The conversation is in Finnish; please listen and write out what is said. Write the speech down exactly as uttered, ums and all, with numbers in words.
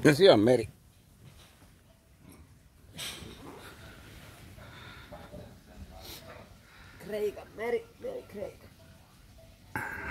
Ja siellä on meri. Kreikan meri, meri Kreikka.